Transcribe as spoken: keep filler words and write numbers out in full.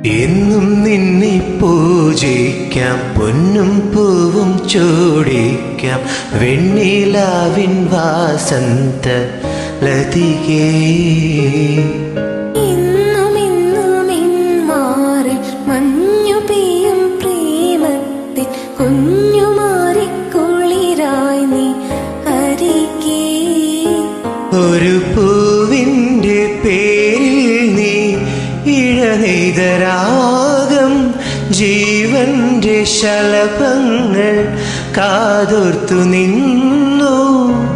എന്നും നിന്നെ പൂജിക്കാം, പൊന്നും പൂവും ചൂടിക്കാം, വെണ്ണിലാവിൻ വാസന്ത ലതികേ. എന്നും എന്നും എന്മാറിൽ മഞ്ഞു പെയ്യും പ്രേമത്തിൽ കുഞ്ഞുമാറി കുളിരായി നീ അരികേ. ഒരു പൂവിൻ്റെ പേരിൽ നീ ഇഴനെയ്തരാഗം, ജീവന്റെ ശലഭങ്ങൾ കാതോർത്തു നിന്നു.